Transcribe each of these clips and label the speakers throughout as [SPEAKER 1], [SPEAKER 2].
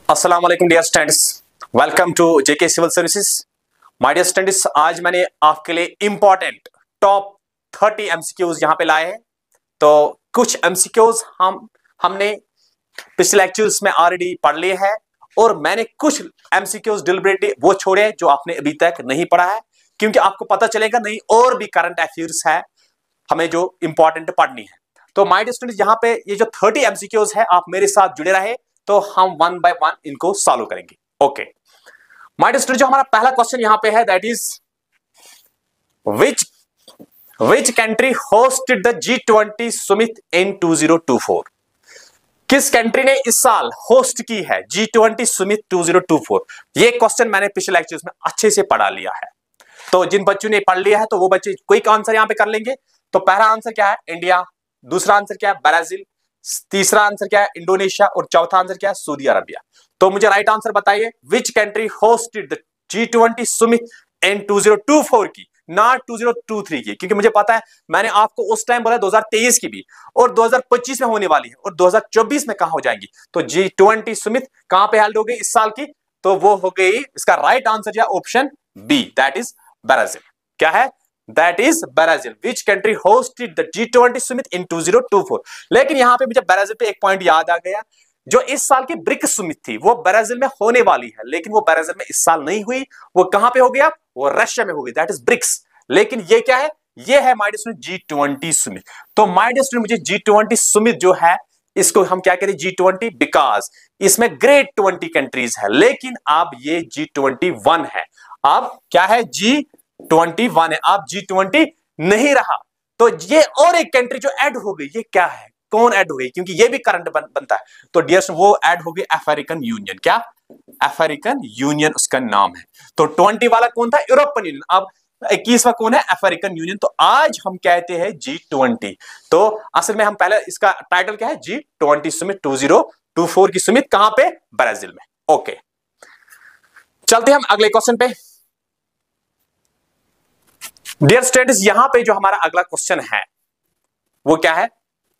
[SPEAKER 1] अस्सलाम वालेकुम dear students, welcome to JK civil services. My dear students, आज मैंने आपके लिए इंपॉर्टेंट टॉप 30 एमसीक्यूज यहां पे लाए हैं। तो कुछ एमसीक्यूज हमने पिछले लेक्चर्स में ऑलरेडी पढ़ लिए हैं और मैंने कुछ एमसीक्यूज डिलिबरेटली वो छोड़े हैं जो आपने अभी तक नहीं पढ़ा है, क्योंकि आपको पता चलेगा नहीं और भी करंट अफेयर्स है हमें जो इंपॉर्टेंट पढ़नी है। तो माय डियर स्टूडेंट्स, यहाँ पे ये जो 30 एमसीक्यूज है आप मेरे साथ जुड़े रहे तो हम वन बाय वन इनको सॉल्व करेंगे। ओके माय डियर स्टूडेंट, जो हमारा पहला क्वेश्चन यहां पे है that is which country hosted the G20 summit in 2024। किस कंट्री ने इस साल होस्ट की है G20 समिट 2024? ये क्वेश्चन मैंने पिछले लेक्चर्स में अच्छे से पढ़ा लिया है, तो जिन बच्चों ने पढ़ लिया है तो वो बच्चे क्विक आंसर यहां पे कर लेंगे। तो पहला आंसर क्या है? इंडिया। दूसरा आंसर क्या है? ब्राजील। तीसरा आंसर क्या है? इंडोनेशिया। और चौथा आंसर क्या है? Saudi Arabia. तो मुझे राइट आंसर बताइए, which country hosted the G20 summit in 2024 की, नॉट 2023 की, क्योंकि मुझे पता है मैंने आपको उस टाइम बोला 2023 की भी और 2025 में होने वाली है और 2024 में कहां हो जाएंगी। तो G20 समिट कहां पे हेल्ड हो गई इस साल की? तो वो हो गई, इसका right answer option B, that is Brazil. क्या है? That is Brazil. Which country hosted the G20 summit in 2024। लेकिन यहां पे मुझे ब्राजील पे एक पॉइंट याद आ गया, जो इस साल की ब्रिक्स समिट थी वो ब्राजील में होने वाली है, लेकिन वो ब्राजील में इस साल नहीं हुई। वो कहां पे हो गया? वो रशिया में हो गई, दैट इज ब्रिक्स। लेकिन ये क्या है? ये है my dear student G20 summit. तो माय डियर स्टूडेंट, मुझे G20 समिट जो है इसको हम क्या कहते हैं? G20 बिकॉज इसमें ग्रेट 20 कंट्रीज है, लेकिन अब ये G21 है। अब क्या है? G21 है, अब G20 नहीं रहा। तो ये और एक कंट्री जो ऐड हो गई, ये क्या है? कौन ऐड हो गई? क्योंकि ये भी करंट बनता है। तो डियर वो ऐड हो गई अफ्रीकन यूनियन। क्या? अफ्रीकन यूनियन उसका नाम है। तो 20 वाला कौन था? European Union. अब 21वां कौन है? African Union. तो आज हम कहते हैं G20। तो असल में हम पहले इसका टाइटल क्या है? G20 समिट 2024 की समिट कहां पे? ब्राजील में। ओके, चलते हम अगले क्वेश्चन पे। डियर स्टूडेंट्स, यहां पे जो हमारा अगला क्वेश्चन है वो क्या है?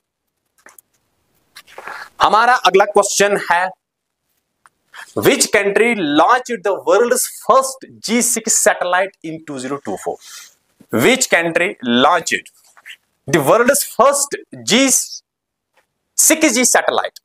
[SPEAKER 1] हमारा अगला क्वेश्चन है, which country launched the world's first G6 satellite in 2024? Which country launched the world's first G6G satellite?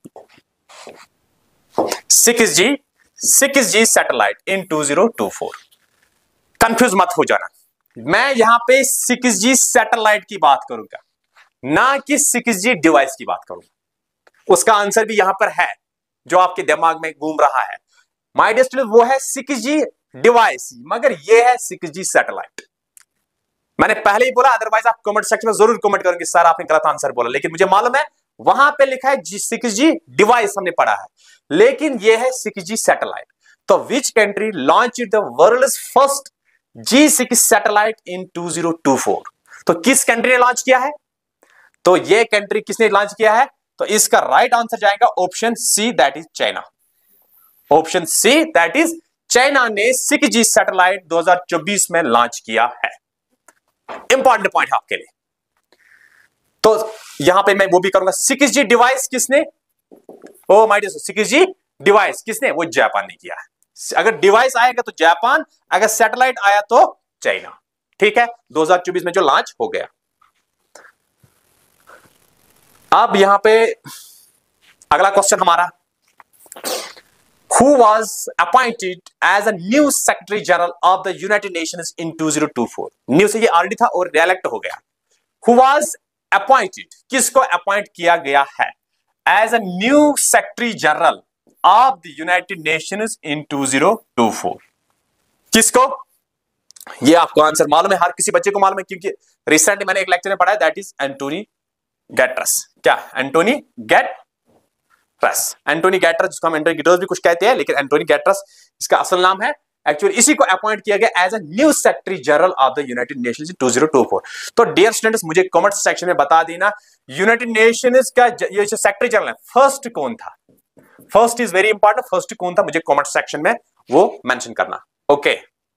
[SPEAKER 1] 6G satellite in 2024। Confuse मत हो जाना, मैं यहां पे 6G सैटेलाइट की बात करूंगा, ना कि 6G डिवाइस की बात करूंगा। उसका आंसर भी यहां पर है जो आपके दिमाग में घूम रहा है। माय डियर स्टूडेंट, वो है 6G डिवाइस, मगर ये है 6G सैटेलाइट। मैंने पहले ही बोला, अदरवाइज आप कमेंट सेक्शन में जरूर कमेंट करेंगे सर आपने गलत आंसर बोला, लेकिन मुझे मालूम है वहां पे लिखा है 6G डिवाइस हमने पढ़ा है, लेकिन ये है 6G सैटेलाइट। तो which country launched the world's first G6 satellite in 2024? तो किस कंट्री ने लॉन्च किया है? तो ये कंट्री किसने लॉन्च किया है? तो इसका राइट आंसर जाएगा option C, that is China. Option C, that is China ने 6G सैटेलाइट 2024 में लॉन्च किया है। इंपॉर्टेंट पॉइंट आपके लिए। तो यहां पे मैं वो भी करूंगा, 6G डिवाइस किसने? ओ माय डियर, 6G डिवाइस किसने? वो जापान ने किया है। अगर डिवाइस आएगा तो जापान, अगर सैटेलाइट आया तो चाइना। ठीक है, 2024 में जो लॉन्च हो गया। अब यहां पे अगला क्वेश्चन हमारा, who was appointed as a new secretary general of the United Nations in 2024? New से ये ऑलरेडी था और रिएलेक्ट हो गया। हु वाज अपॉइंटेड, किसको अपॉइंट किया गया है as a new secretary general of the United Nations in 2024? किसको? ये आपको आंसर मालूम है, हर किसी बच्चे को मालूम है, क्योंकि रिसेंटली मैंने एक लेक्चर में पढ़ा है, दैट इज एंटोनी गैटरस। क्या? एंटोनी गैटरस। एंटोनी गैटरस, जिसको हम एंटोनी गैटरस भी कुछ कहते हैं, लेकिन एंटोनी गैटरस इसका असल नाम है। एक्चुअली इसी को अपॉइंट किया गया as a new secretary general of the United Nations in 2024। तो डियर स्टूडेंट्स, मुझे कमेंट सेक्शन में बता देना यूनाइटेड नेशंस का ये जो सेक्रेटरी जनरल है फर्स्ट कौन था? First is very important, first कौन था मुझे कमेंट सेक्शन में वो मेंशन करना। ओके,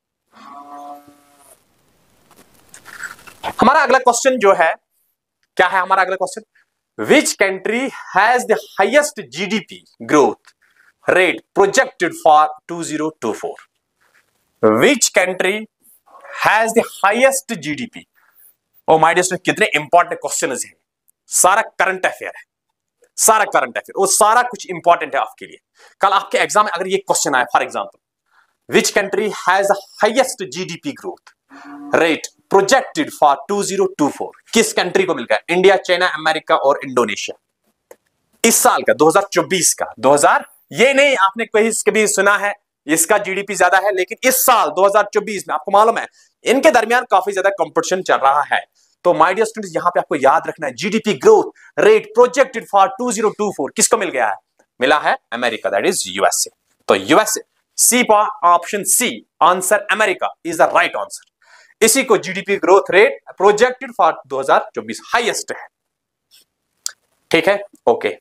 [SPEAKER 1] हमारा अगला क्वेश्चन जो है, क्या है हमारा अगला question? Which country has the highest GDP growth rate projected for 2024? Which country has the highest GDP? Oh my dear student, कितने इंपॉर्टेंट क्वेश्चन हैं, सारा करंट अफेयर है, सारा करंट अफेयर, वो सारा कुछ इंपॉर्टेंट है आपके लिए। कल आपके एग्जाम में अगर ये क्वेश्चन आए, for example, which country has the highest GDP growth rate projected for 2024? किस कंट्री को मिल गया? इंडिया, चाइना, अमेरिका और इंडोनेशिया। इस साल का 2024 का 2000 ये नहीं आपने कभी सुना है इसका जीडीपी ज्यादा है, लेकिन इस साल 2024 में आपको मालूम है इनके दरमियान काफी ज्यादा कंपटीशन चल रहा है। तो माय डियर स्टूडेंट्स, यहां पे आपको याद रखना है GDP growth rate projected for 2024 किसको मिल गया है? मिला है अमेरिका, दैट इज यूएसए। तो यूएसए, सी पर option C answer America is the right answer. इसी को GDP growth rate projected for 2024 highest है। ठीक है, ओके।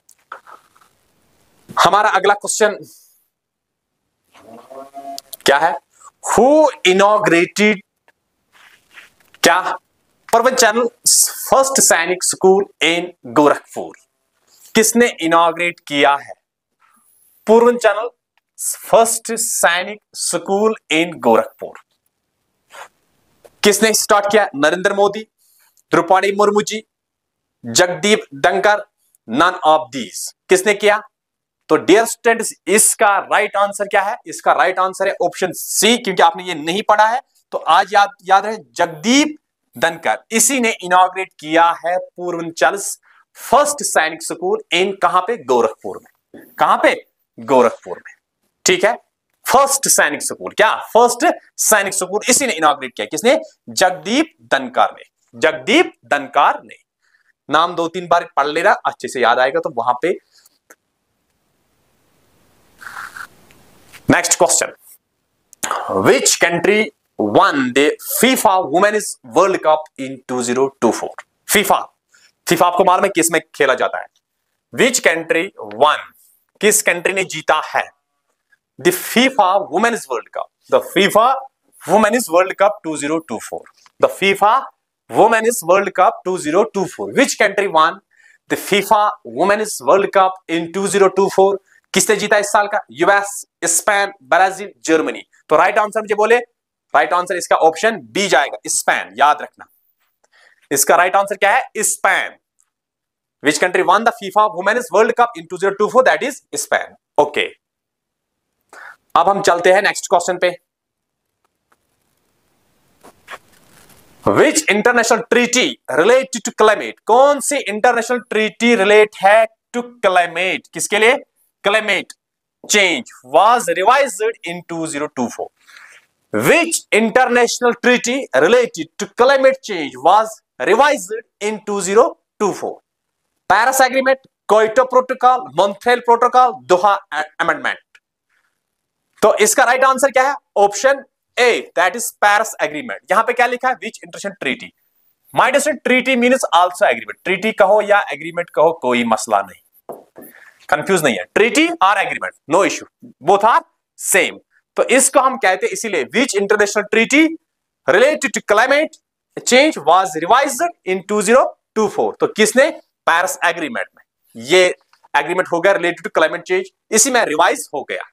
[SPEAKER 1] हमारा अगला क्वेश्चन क्या है? हु इनॉग्रेटेड क्या Purvanchal first Sainik school in Gorakhpur? किसने इनॉग्रेट किया है Purvanchal first Sainik school in Gorakhpur? किसने स्टार्ट किया? Narendra Modi, Draupadi Murmu ji, Jagdeep Dhankhar, none of these. किसने किया? तो डियर स्टूडेंट्स, इसका राइट आंसर क्या है? इसका राइट आंसर है ऑप्शन सी, क्योंकि आपने ये नहीं पढ़ा है तो आज याद रहे, जगदीप धनखड़। इसी ने इनॉग्रेट किया है Purvanchal first Sainik school in कहां पे? गोरखपुर में। कहां पे? गोरखपुर में। ठीक है, फर्स्ट सैनिक स्कूल, क्या फर्स्ट सैनिक स्कूल इसी ने इनॉग्रेट किया। किसने? जगदीप धनखड़ ने। जगदीप धनखड़ ने। नाम 2-3 बार पढ़ लेना, अच्छे से याद आएगा तो वहां पे। Next question. Which country won the FIFA Women's World Cup in 2024? FIFA आपको मालूम है किस में खेला जाता है? Which country won? किस कंट्री ने जीता है the FIFA Women's World Cup? The FIFA Women's World Cup 2024. The FIFA Women's World Cup 2024. Which country won the FIFA Women's World Cup in 2024? किसने जीता इस साल का? US, Spain, Brazil, Germany. तो राइट आंसर मुझे बोले, राइट आंसर इसका option B जाएगा, स्पेन। याद रखना, इसका राइट आंसर क्या है? Spain. Which country won the FIFA women's world cup in 2024? That is Spain. Okay, अब हम चलते हैं नेक्स्ट क्वेश्चन पे। Which international treaty related to climate? कौन सी इंटरनेशनल ट्रीटी रिलेट है टू क्लाइमेट? किसके लिए? Climate change was revised in 2024. Which international treaty related to climate change was revised in 2024? Paris Agreement, Kyoto Protocol, Montreal Protocol, Doha Amendment. तो इसका right answer क्या है? Option A, that is Paris agreement. यहां पे क्या लिखा है? Which international treaty. My dear student, treaty means also agreement. Treaty कहो या एग्रीमेंट कहो, कोई मसला नहीं, कंफ्यूज नहीं है। ट्रीटी और agreement, no issue, both are same. तो इसको हम कहते हैं इसीलिए which international treaty related to climate change was revised in 2024? तो किसने? पेरिस एग्रीमेंट में ये एग्रीमेंट हो गया रिलेटेड टू क्लाइमेट चेंज, इसी में रिवाइज हो गया।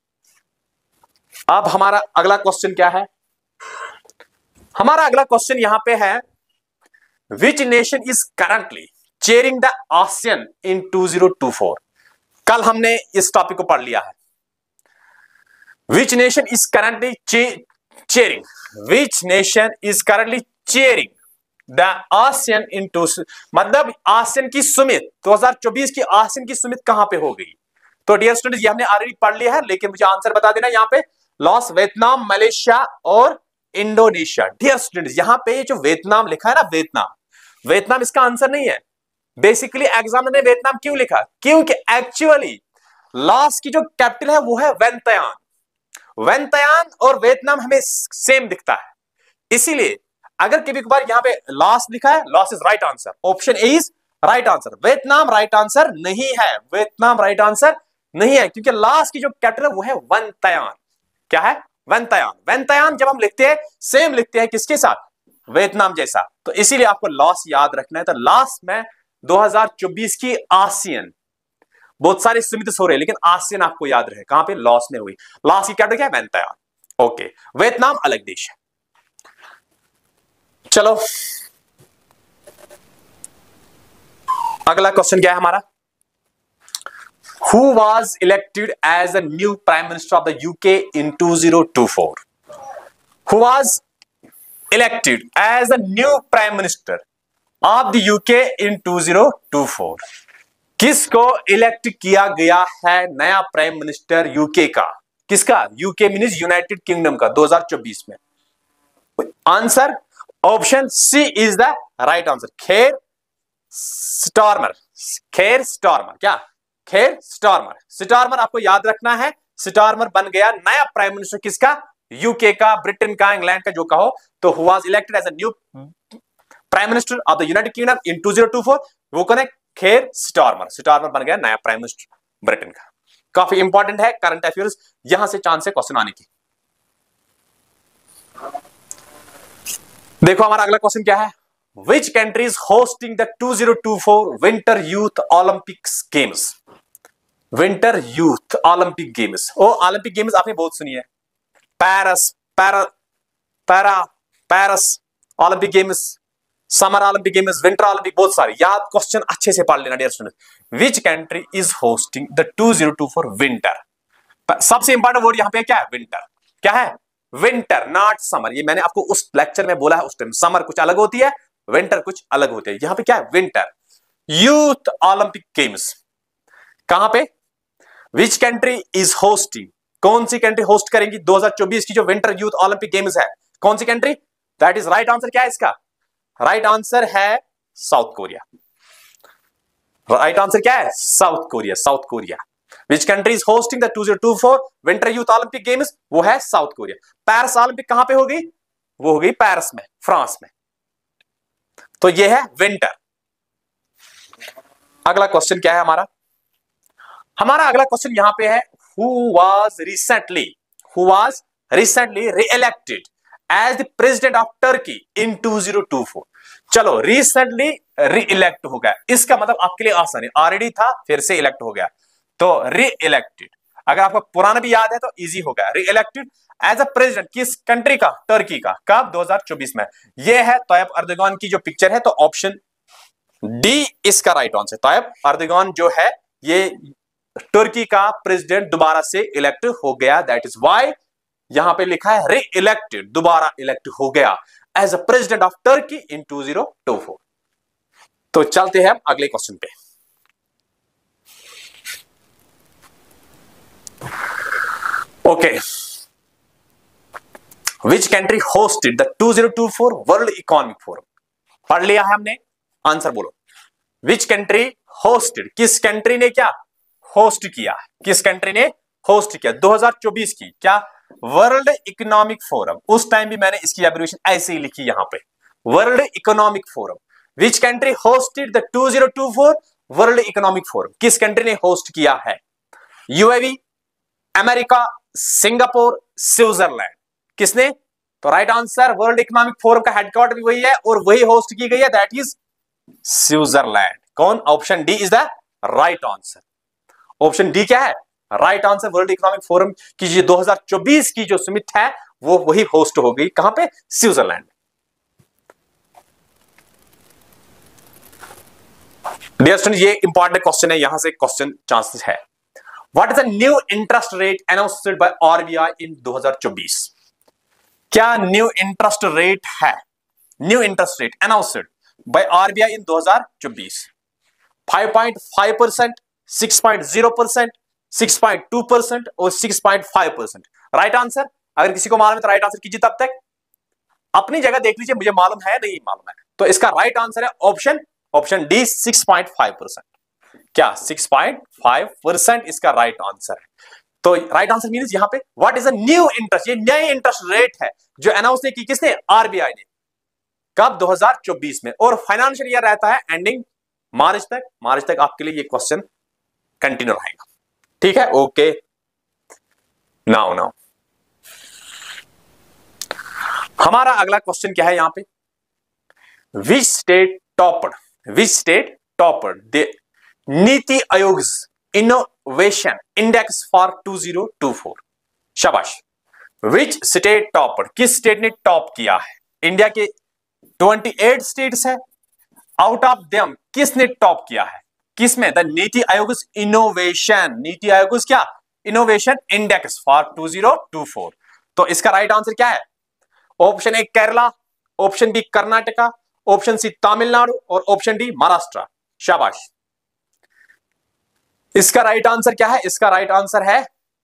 [SPEAKER 1] अब हमारा अगला क्वेश्चन क्या है? हमारा अगला क्वेश्चन यहां पे है, which nation is currently chairing the ASEAN in 2024? कल हमने इस टॉपिक को पढ़ लिया है। Which nation is currently chairing, which nation is currently chairing the ASEAN in मतलब आसियान की सुमित 2024 की आसियान की सुमित कहां पे हो गई? तो डियर स्टूडेंट्स, ये हमने ऑलरेडी पढ़ लिया है, लेकिन मुझे आंसर बता देना। यहां पे लॉस, वियतनाम, मलेशिया और इंडोनेशिया। डियर स्टूडेंट्स, यहां पे जो वियतनाम लिखा है ना, वियतनाम इसका आंसर नहीं है। बेसिकली एग्जामिनर ने वियतनाम क्यों लिखा? क्योंकि एक्चुअली लाओस की जो कैपिटल है वो है वियंतायन। वियंतायन और वियतनाम हमें सेम दिखता है, इसीलिए अगर कभी कभार यहां पे लाओस लिखा है, Laos is right answer, option A is right answer. Vietnam right answer नहीं है, वियतनाम राइट आंसर नहीं है, क्योंकि लाओस की जो कैपिटल है वो है वियंतायन। क्या है? वियंतायन। वियंतायन जब हम लिखते हैं सेम लिखते हैं किसके साथ? वियतनाम जैसा। तो इसीलिए आपको लाओस याद रखना है। तो लाओस में 2024 की आसियान बहुत सारे सुमित हो रहे हैं, लेकिन आसियान आपको याद रहे कहां पे, लॉस में हुई। लॉस की कैपिटल क्या है, मैंताया। ओके, वियतनाम अलग देश है। चलो अगला क्वेश्चन क्या है हमारा, Who was elected as the new Prime Minister of the UK in 2024? Who was elected as the new Prime Minister of the UK in 2024? किसको इलेक्ट किया गया है नया प्राइम मिनिस्टर यूके का? किसका? यूके मीन्स यूनाइटेड किंगडम का 2024 में। Answer option C is the right answer, Keir Starmer. Keir Starmer, क्या? Keir Starmer. स्टारमर आपको याद रखना है, स्टारमर बन गया नया प्राइम मिनिस्टर किसका? यूके का, ब्रिटेन का, इंग्लैंड का, जो कहो। तो who was elected as a new prime minister of the United Kingdom in 2024, वो कौन है? खेर स्टारमर। स्टारमर बन गया नया प्राइम मिनिस्टर ब्रिटेन का। काफी इंपॉर्टेंट है करंट अफेयर्स, यहां से चांस है क्वेश्चन आने की। देखो हमारा अगला क्वेश्चन क्या है, Which country is hosting the 2024 Winter Youth Olympics Games? Winter Youth Olympic Games, ओ ओलंपिक गेम्स आपने बहुत सुनी है, Paris Olympic games, summer Olympic games, winter Olympic, बहुत सारे। याद क्वेश्चन अच्छे से पढ़ लेना dear student. Which country is hosting the 2024 winter? सबसे इंपॉर्टेंट वर्ड यहां पे क्या है? विंटर। क्या है? Winter, not summer. ये मैंने आपको उस लेक्चर में बोला है उस टाइम, समर कुछ अलग होती है, विंटर कुछ अलग होते हैं। यहां पे क्या है? Winter youth Olympic games. कहां पे? विच कंट्री इज होस्टिंग, कौन सी कंट्री होस्ट करेंगी 2024 की जो विंटर यूथ ओलंपिक गेम्स है? कौन सी country? That is right answer. क्या है इसका? राइट आंसर है साउथ कोरिया। राइट आंसर क्या है? South Korea. South Korea. Which country is hosting the 2024 winter youth Olympic games? वो है साउथ कोरिया। पेरिस ओलंपिक कहां पे होगी? वो होगी पेरिस में, फ्रांस में। तो ये है विंटर। अगला क्वेश्चन क्या है हमारा? हमारा अगला क्वेश्चन यहां पे है, who was recently reelected as the president of Turkey in 2024? चलो, रिसेंटली रीइलेक्ट हो गया, इसका मतलब आपके लिए आसान है, ऑलरेडी था फिर से इलेक्ट हो गया, तो रीइलेक्टेड। अगर आपको पुराना भी याद है तो इजी हो गया। रीइलेक्टेड एज अ प्रेसिडेंट किस कंट्री का? टर्की का। कब? 2024 में। यह है तायब अर्दोगान की जो पिक्चर है, तो ऑप्शन डी इसका राइट आंसर। तायब अर्दोगान जो है ये तुर्की का प्रेसिडेंट दोबारा से इलेक्ट हो गया, दैट इज व्हाई यहां पे लिखा है री इलेक्टेड, दोबारा इलेक्ट हो गया as a president of Turkey in 2024। तो चलते हैं हम अगले क्वेश्चन पे। Okay, which country hosted the 2024 world economic forum? पढ़ लिया है हमने, आंसर बोलो। विच कंट्री होस्टेड, किस कंट्री ने क्या होस्ट किया? किस कंट्री ने होस्ट किया 2024 की क्या वर्ल्ड इकोनॉमिक फोरम? उस टाइम भी मैंने इसकी एब्रिविएशन ऐसे ही लिखी यहां पे, world economic forum. Which country hosted the 2024 world economic forum? किस कंट्री ने होस्ट किया है? UAE, America, Singapore, Switzerland. किसने? तो right answer, world economic forum का हेडक्वार्टर भी वही है और वही होस्ट की गई है, दैट इज स्विट्जरलैंड। कौन? Option D is the right answer. Option D क्या है? Right answer. World economic forum की जो 2024 की जो समिट है वो वही होस्ट हो गई, कहां पे? स्विट्जरलैंड। डियर स्टूडेंट, ये इंपॉर्टेंट क्वेश्चन है, यहां से क्वेश्चन चांसेस है। What is the new interest rate announced by RBI in 2024? क्या न्यू इंटरेस्ट रेट है? New interest rate announced by RBI in 2024? 5.5%, 6.0%, 6.2% और 6.5%। राइट आंसर, अगर किसी को मालूम है तो राइट आंसर कीजिए। तब तक अपनी जगह देख लीजिए, मुझे मालूम है नहीं मालूम है, तो इसका राइट आंसर है ऑप्शन डी 6.5%। क्या? 6.5% इसका राइट आंसर है। तो राइट आंसर मीन्स यहां पे what is a new interest, ये नई इंटरेस्ट रेट है जो अनाउंस की किसने? आरबीआई ने। कब? 2024 में। और फाइनेंशियल ईयर रहता है एंडिंग मार्च तक। मार्च तक आपके लिए ये क्वेश्चन कंटिन्यू रहेगा, ठीक है? ओके, नाउ हमारा अगला क्वेश्चन क्या है यहां पे? Which state टॉपर्ड NITI Aayog innovation index for 2024? शाबाश। विच स्टेट टॉपर, किस स्टेट ने टॉप किया है? इंडिया के 28 स्टेट्स है, आउट ऑफ देम किसने टॉप किया है? किसमें? द नीति आयोग इनोवेशन, नीति आयोग क्या? Innovation index for 2024। तो इसका राइट आंसर क्या है? Option A Kerala, option B Karnataka, option C Tamil Nadu और ऑप्शन डी महाराष्ट्र। शाबाश। इसका राइट आंसर क्या है? इसका राइट आंसर है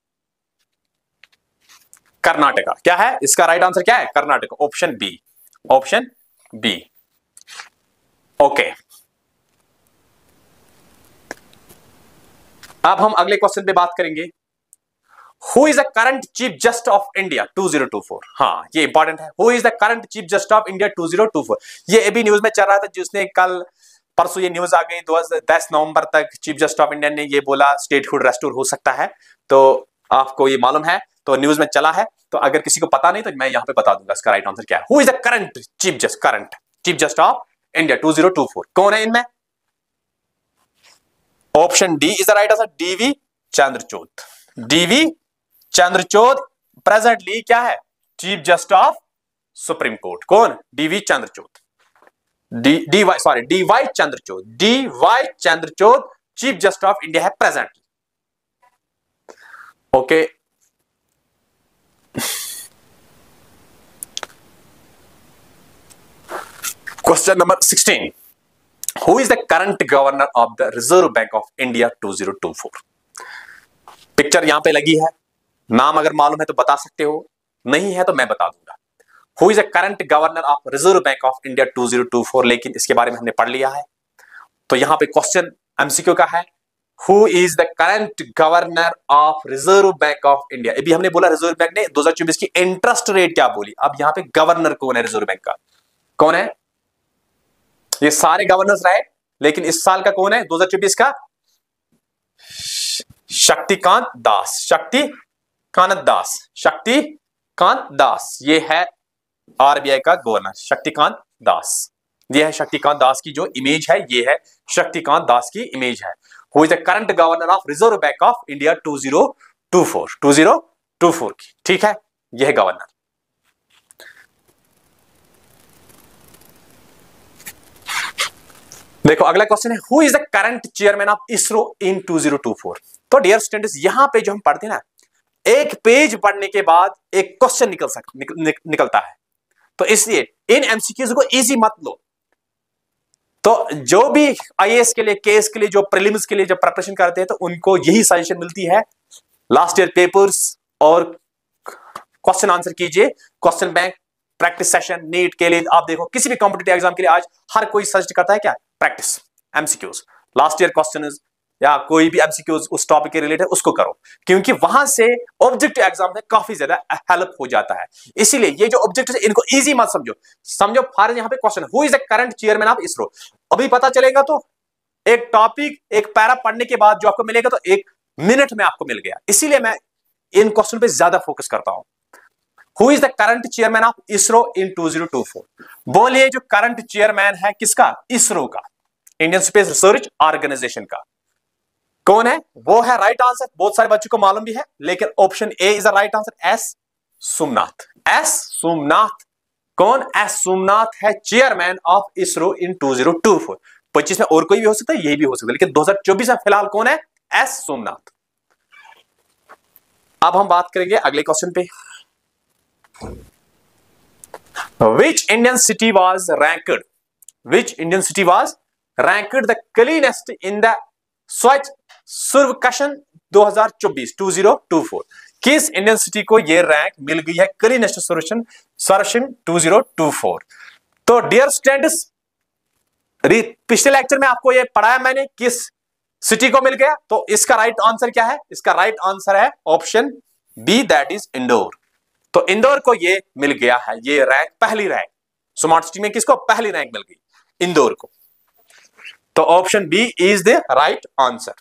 [SPEAKER 1] कर्नाटका। क्या है इसका राइट आंसर? क्या है? Karnataka, option B, option B. Okay, अब हम अगले क्वेश्चन पे बात करेंगे। Who is the current chief justice of India 2024? हाँ, ये इंपॉर्टेंट है। Who is the current chief justice of India 2024? ये अभी न्यूज में चल रहा था, जिसने कल परसों ये न्यूज आ गई 10 नवंबर तक चीफ जस्टिस ऑफ इंडिया ने ये बोला स्टेटहुड रेस्टोर हो सकता है। तो आपको ये मालूम है, तो न्यूज में चला है, तो अगर किसी को पता नहीं तो मैं यहां पे बता दूंगा इसका राइट आंसर क्या है। Who is the current chief justice of India 2024? कौन है इनमें? Option D is the right answer, D V Chandrachud. D V Chandrachud presently क्या है? Chief justice of supreme court. कौन? D V Chandrachud, D Y Chandrachud. D Y Chandrachud chief justice of India है presently. Okay, question number 16। Who is the current governor of the Reserve Bank of India 2024? Picture यहां पे लगी है, नाम अगर मालूम है तो बता सकते हो, नहीं है तो मैं बता दूंगा। Who is the current governor of Reserve Bank of India 2024? लेकिन इसके बारे में हमने पढ़ लिया है, तो यहां पे क्वेश्चन एमसीक्यू का है। Who is the current governor of Reserve Bank of India? अभी हमने बोला रिजर्व बैंक ने 2024 की इंटरेस्ट रेट क्या बोली, अब यहां पे गवर्नर कौन है रिजर्व बैंक का? कौन है? ये सारे गवर्नर्स रहे, लेकिन इस साल का कौन है 2024 का? शक्तिकांत दास। शक्तिकांत दास ये है आरबीआई का गवर्नर, शक्तिकांत दास। ये है शक्तिकांत दास की जो इमेज है, ये है शक्तिकांत दास की इमेज है। Who is the current governor of Reserve Bank of India 2024 की, ठीक है, यह है गवर्नर। देखो अगला क्वेश्चन है, who is the current chairman of ISRO in 2024? तो डियर स्टूडेंट्स, यहां पे जो हम पढ़ते हैं ना, एक पेज पढ़ने के बाद एक क्वेश्चन निकलता है, तो इसलिए इन एमसीक्यूज को इजी मत लो। तो जो भी आईएएस के लिए, केस के लिए, जो प्रीलिम्स के लिए जब प्रिपरेशन करते हैं, तो उनको यही सजेशन मिलती है, लास्ट ईयर पेपर्स और क्वेश्चन आंसर कीजिए। Question bank, practice session, NEET के लिए आप देखो, किसी भी कॉम्पिटिटिव एग्जाम के लिए आज हर कोई सजेस्ट करता है क्या? Practice, MCQs, last year question या कोई भी एमसीक्यूज उस टॉपिक के रिलेटेड उसको करो, क्योंकि वहां से ऑब्जेक्टिव एग्जाम में काफी ज्यादा हेल्प हो जाता है। इसीलिए ये जो ऑब्जेक्टिव है इनको इजी मत समझो। फॉर यहां पे question, who is the current chairman of ISRO? अभी पता चलेगा तो एक टॉपिक, एक पैरा पढ़ने के बाद जो आपको मिलेगा तो 1 मिनट में आपको मिल गया। इसीलिए मैं इन क्वेश्चन पे ज्यादा फोकस करता हूं। Who is the current chairman of ISRO in 2024? बोलिए, जो करंट चेयरमैन है किसका? इसरो का, इंडियन स्पेस रिसर्च ऑर्गेनाइजेशन का, कौन है? वो है राइट आंसर, बहुत सारे बच्चों को मालूम भी है, लेकिन option A is the right answer, S Somnath. S Somnath, कौन? एस सोमनाथ है चेयरमैन ऑफ इसरो इन 2024। 25 में और कोई भी हो सकता है, यही भी हो सकता है, लेकिन 2024 में फिलहाल कौन है? एस सोमनाथ। अब हम बात करेंगे अगले क्वेश्चन पे। Which Indian city was ranked the cleanest in the स्वच्छ सर्वेक्षण 2024? किस इंडियन सिटी को यह रैंक मिल गई है क्लीनेस्ट सर्वेक्षण 2024? तो डियर स्टूडेंट्स, पिछले लेक्चर में आपको यह पढ़ाया मैंने, किस सिटी को मिल गया, तो इसका राइट आंसर क्या है? इसका राइट आंसर है option B, that is Indore. तो इंदौर को ये मिल गया है, ये रैंक, पहली रैंक स्मार्ट सिटी में किसको पहली रैंक मिल गई? इंदौर को। तो option B is the right answer.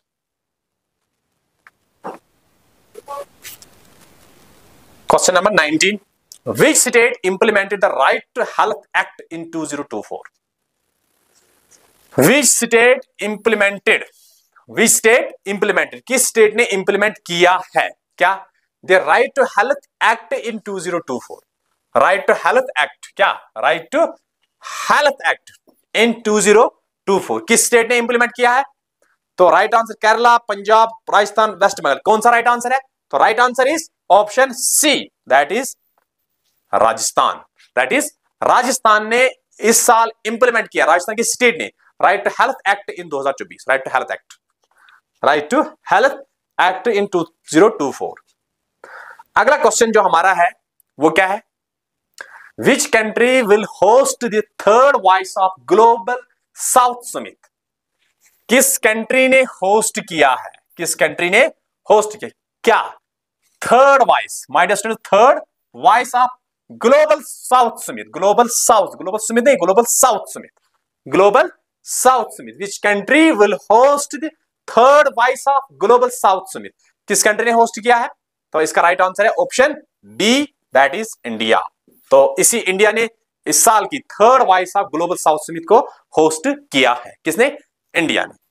[SPEAKER 1] Question number 19, which state implemented the right to health act in 2024? Which state implemented which state implemented, किस स्टेट ने इंप्लीमेंट किया है क्या, the right to health act in 2024, right to health act, क्या right to health act in 2024 किस state ने implement किया है? तो राइट आंसर केरला, पंजाब, राजस्थान, वेस्ट बंगाल। कौन सा राइट आंसर है? तो right answer is option C, that is Rajasthan. That is Rajasthan ने इस साल इंप्लीमेंट किया, राजस्थान की स्टेट ने right to health act in 2024, right to health act, right to health act in 2024। अगला क्वेश्चन जो हमारा है वो क्या है? Which country will host the third voice of global south summit, किस कंट्री ने होस्ट किया है, किस कंट्री ने होस्ट किया क्या third voice, my dear student, third voice of global south summit, global south, global summit नहीं, global south summit, global south summit, which country will host the third voice of global south summit, किस country ने host किया है? तो इसका right answer है option B, that is India. तो इसी इंडिया ने इस साल की third voice of global south summit को होस्ट किया है, किसने? इंडिया ने।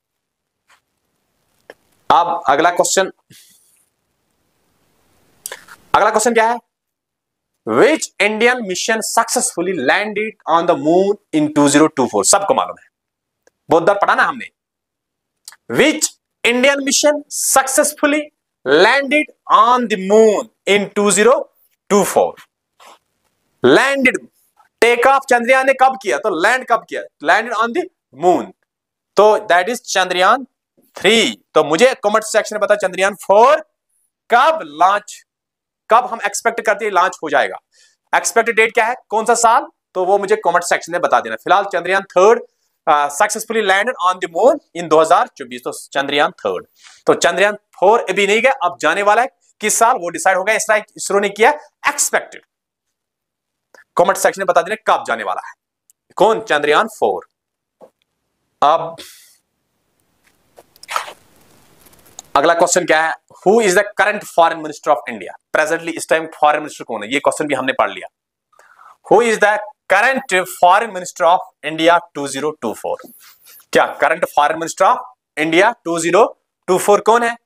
[SPEAKER 1] अब अगला क्वेश्चन क्या है? Which Indian mission successfully landed on the moon in 2024, सबको मालूम है, बहुत बार पढ़ा ना हमने। Which Indian mission successfully landed on the moon in 2024, landed, take off Chandrayaan ने कब किया? तो लैंड कब किया? लैंडेड ऑन द मून, तो दैट इज चंद्रयान 3। तो मुझे कमेंट सेक्शन में बता चंद्रयान 4 कब लॉन्च, कब हम एक्सपेक्ट करते हैं लॉन्च हो जाएगा, एक्सपेक्टेड डेट क्या है, कौन सा साल? तो वो मुझे कमेंट सेक्शन में बता देना। फिलहाल Chandrayaan 3 successfully landed on the moon in 2024, तो चंद्रयान 3। तो चंद्रयान 4 अभी नहीं गया, अब जाने वाला है, किस साल वो डिसाइड होगा, इसरो ने किया एक्सपेक्टेड। कमेंट सेक्शन में बता देना कब जाने वाला है, कौन? चंद्रयान 4। अब अगला क्वेश्चन क्या है? Who is the current foreign minister of India, presently इस टाइम फॉरेन मिनिस्टर कौन है? ये क्वेश्चन भी हमने पढ़ लिया। Who is the current foreign minister of India 2024, क्या current foreign minister of India 2024 कौन है?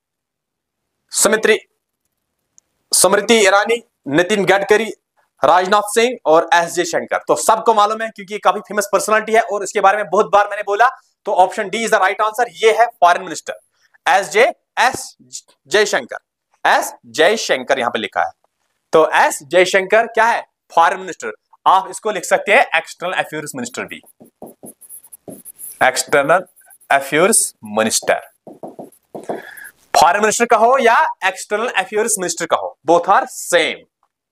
[SPEAKER 1] स्मृति ईरानी, नितिन गडकरी, राजनाथ सिंह और एस जयशंकर। तो सबको मालूम है क्योंकि ये काफी फेमस पर्सनालिटी है और इसके बारे में बहुत बार मैंने बोला, तो option D is the right answer. ये है foreign minister S Jaishankar, S Jaishankar यहां पे लिखा है। तो एस जयशंकर क्या है? Foreign minister. आप इसको लिख सकते हैं एक्सटर्नल अफेयर्स मिनिस्टर भी, external affairs minister. Foreign minister का हो या एक्सटर्नल अफेयर्स मिनिस्टर का हो, बोथ आर सेम।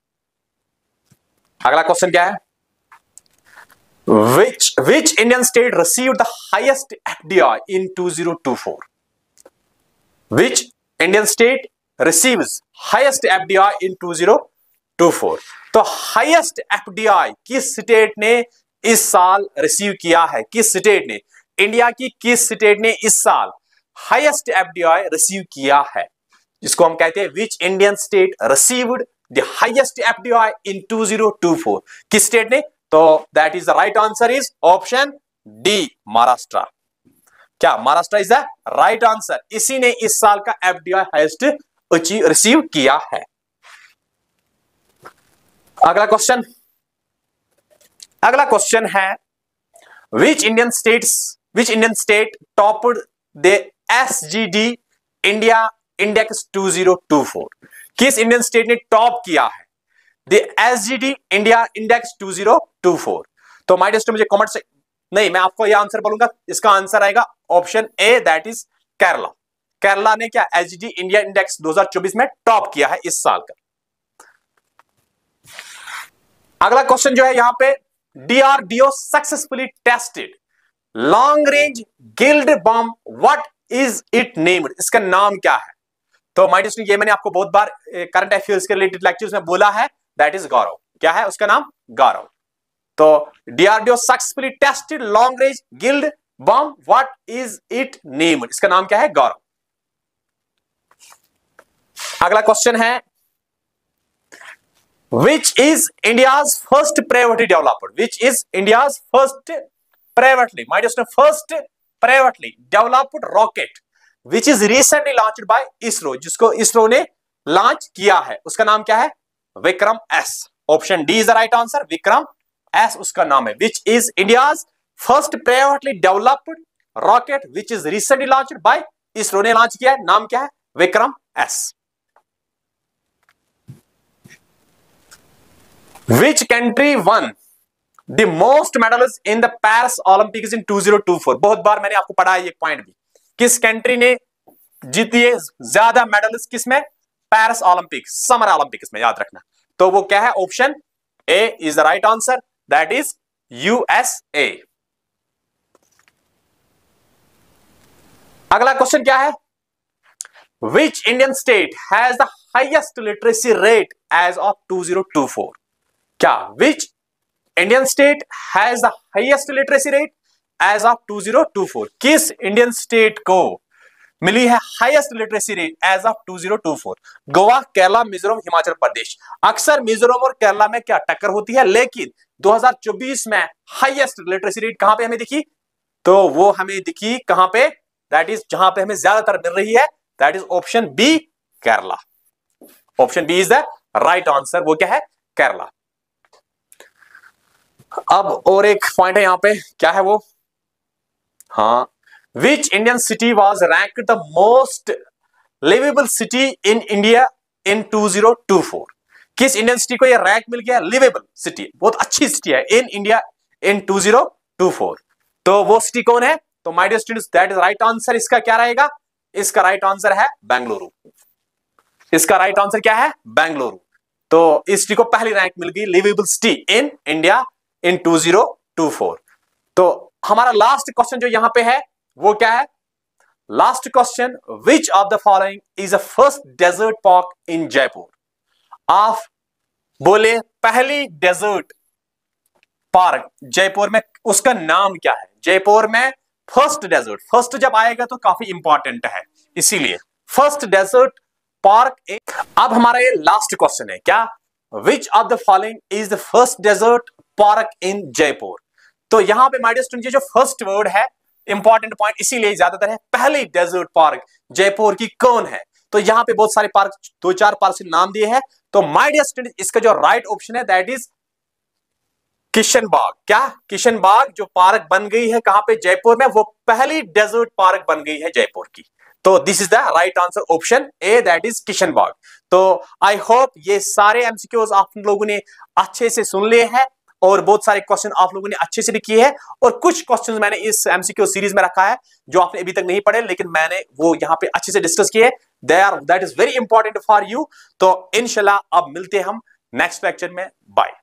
[SPEAKER 1] अगला क्वेश्चन क्या है? Which Indian state received the highest FDI in 2024? Which Indian state receives highest FDI in 2024? तो हाईएस्ट एफडीआई किस स्टेट ने इस साल रिसीव किया है? किस स्टेट ने, इंडिया की किस स्टेट ने इस साल हाईएस्ट एफडीआई रिसीव किया है, जिसको हम कहते हैं which Indian state received the highest FDI in 2024, किस स्टेट ने? तो that is the right answer is option D, Maharashtra. क्या Maharashtra is the right answer? इसी ने इस साल का एफडीआई हाईएस्ट रिसीव किया है। अगला क्वेश्चन है which Indian state topped the SGD India index 2024? किस इंडियन स्टेट ने टॉप किया है द एसजीडी इंडिया इंडेक्स 2024? तो माय डियर, मुझे कमेंट से नहीं, मैं आपको यह आंसर बोलूंगा, इसका आंसर आएगा option A, that is Kerala. Kerala ने क्या एसजीडी इंडिया इंडेक्स 2024 में टॉप किया है इस साल का। अगला क्वेश्चन जो है यहां पे, DRDO successfully tested long range glide bomb, what is it named? इसका नाम क्या है? तो माय डियर, ये मैंने आपको बहुत बार करंट अफेयर्स के रिलेटेड लेक्चर्स में बोला है, दैट इज गौरव। क्या है उसका नाम? गौरव। तो DRDO successfully tested long range glide bomb, what is it named? इसका नाम क्या है? गौरव। अगला क्वेश्चन है Which is India's first privately developed? Which is India's first privately? My dear, first privately developed rocket which is recently launched by ISRO, जिसको इसरो ने launch किया है, उसका नाम क्या है? Vikram S. Option D is the right answer, Vikram S उसका नाम है, which is India's first privately developed rocket which is recently launched by ISRO ने लॉन्च किया है, नाम क्या है? Vikram S. Which country won the most medals in the Paris Olympics in 2024? बहुत बार मैंने आपको पढ़ा है ये पॉइंट भी। किस कंट्री ने जीती है ज्यादा मेडल्स? किसमें? पेरिस ओलंपिक्स, समर ओलंपिक्स में, याद रखना। तो वो क्या है? Option A is the right answer, that is USA. अगला क्वेश्चन क्या है? Which Indian state has the highest literacy rate as of 2024? क्या which Indian state has the highest literacy rate as of 2024? किस इंडियन स्टेट को मिली है highest literacy rate as of 2024? Goa, Kerala, Mizoram, Himachal Pradesh. अक्सर मिजोरम और केरला में क्या टक्कर होती है, लेकिन 2024 में हाईएस्ट लिटरेसी रेट कहां पे हमें दिखी? तो वो हमें दिखी कहां पे? दैट इज जहां पे हमें ज्यादातर मिल रही है, that is option B, Kerala. Option B is the right answer. वो क्या है? केरला। अब और एक पॉइंट है यहां पे, क्या है वो? हाँ, which Indian city was ranked the most liveable city in India in 2024? किस इंडियन सिटी को यह रैंक मिल गया लिवेबल सिटी, बहुत अच्छी सिटी है इन इंडिया इन 2024? तो वो सिटी कौन है? तो my dear students, that is right answer. इसका क्या रहेगा? इसका राइट आंसर है बेंगलुरु। इसका राइट आंसर क्या है? बेंगलुरु। तो इस सिटी को पहली रैंक मिल गई liveable city in India in 2024। तो हमारा लास्ट क्वेश्चन जो यहां पे है वो क्या है? Last question, which of the following is the first desert park in Jaipur? आप बोले पहली डेजर्ट पार्क जयपुर में, उसका नाम क्या है? जयपुर में फर्स्ट डेजर्ट, फर्स्ट जब आएगा तो काफी इंपॉर्टेंट है, इसीलिए फर्स्ट डेजर्ट पार्क। अब हमारा ये लास्ट क्वेश्चन है, क्या? Which of the following is the first desert park in Jaipur? तो यहां पे माय डियर स्टूडेंट ये जो फर्स्ट वर्ड है इंपॉर्टेंट पॉइंट इसीलिए ज्यादातर है, पहली डेजर्ट पार्क जयपुर की कौन है? तो यहां पे बहुत सारे पार्क, 2-4 पार्क से नाम दिए हैं। तो माय डियर स्टूडेंट इसका जो राइट ऑप्शन है दैट इज किशनबाग। क्या? किशनबाग जो पार्क बन गई है कहां पे? जयपुर में, वो पहली डेजर्ट पार्क बन गई है जयपुर की। तो this is the right answer, option A, that is Kishanbagh. तो आई होप ये सारे एमसीक्यूज आप लोगों ने अच्छे से सुन लिए हैं और बहुत सारे क्वेश्चन आप लोगों ने अच्छे से भी किए हैं, और कुछ क्वेश्चंस मैंने इस एमसीक्यू सीरीज में रखा है जो आपने अभी तक नहीं पढ़े, लेकिन मैंने वो यहां पे अच्छे से डिस्कस किए। That is very important for you. तो इंशाल्लाह अब मिलते हैं हम नेक्स्ट लेक्चर में। बाय।